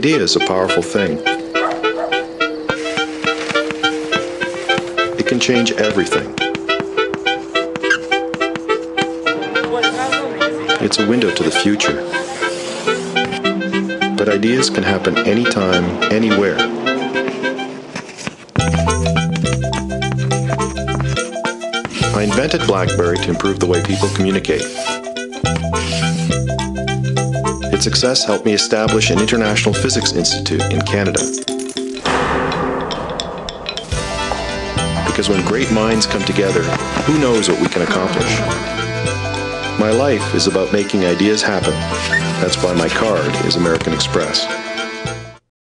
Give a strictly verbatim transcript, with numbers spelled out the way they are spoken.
idea is a powerful thing. It can change everything. It's a window to the future. But ideas can happen anytime, anywhere. I invented BlackBerry to improve the way people communicate. Its success helped me establish an International Physics Institute in Canada. Because when great minds come together, who knows what we can accomplish? My life is about making ideas happen. That's why my card is American Express.